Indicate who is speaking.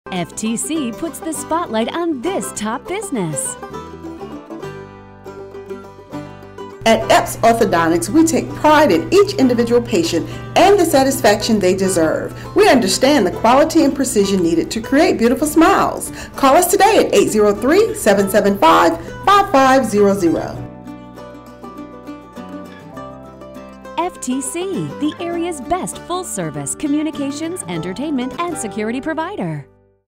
Speaker 1: FTC puts the spotlight on this top business.
Speaker 2: At Epps Orthodontics, we take pride in each individual patient and the satisfaction they deserve. We understand the quality and precision needed to create beautiful smiles. Call us today at 803-775-5500.
Speaker 1: FTC, the area's best full-service communications, entertainment, and security provider.